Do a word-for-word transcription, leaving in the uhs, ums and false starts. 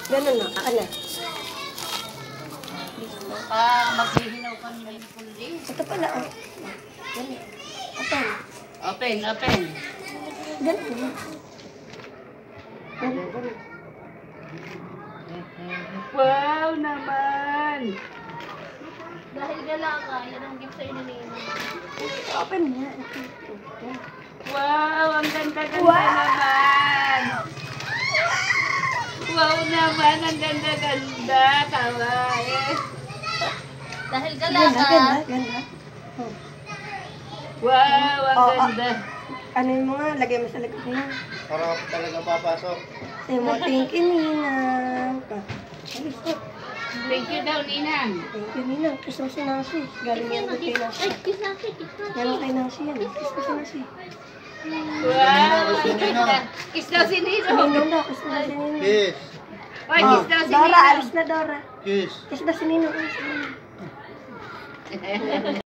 Ganun na, akin na. Ah, maghihinaw kami ng pulis. Ito pala, oh. Ganun. Open. Open, open. Ganun na. Ganun, ganun. Wow naman! Dahil gala ka, yan ang gift sa'yo ni Nino. Open na. Ito, ito. Wow, ang ganda-ganda Wow! naman! Wow naman, ang ganda-ganda! Kawaii! Dahil gala Ganda, ka, ganda, ganda. Oh. Wow, ang Oh, oh. ganda! Ano yung mga, lagay mo sa likod mo. Para talaga papasok. Say mo, thank you, Ninang. Ah, alis ko. Thank you daw, Ninang. Thank you, Ninang. Kiss mo si Nancy. Galing yan kay Nancy. ay, kiss na kiss, kiss na Galing kay Nancy yan. Kiss mo si Nancy. Wow, ang ganda! Kiss daw si Si Nino! Ninong daw, kiss mo si Ninong. Kiss. Oy, kiss daw si Dora, Nino! alis na Dora. Kiss. Kiss daw si Ninong. Alis si Ninong.